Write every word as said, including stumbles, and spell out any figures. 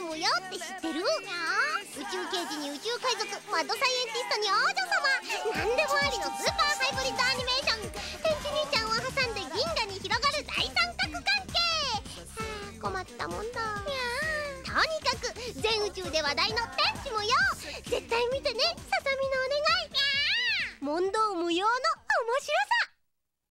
無用って知ってる？宇宙刑事に宇宙海賊、マッドサイエンティストに王女様、なんでもありのスーパーハイブリッドアニメーション。天地兄ちゃんを挟んで銀河に広がる大三角関係。はあ、困ったもんだ。とにかく全宇宙で話題の天地無用、絶対見てね、ささみのお願い。問答無用の面白さ。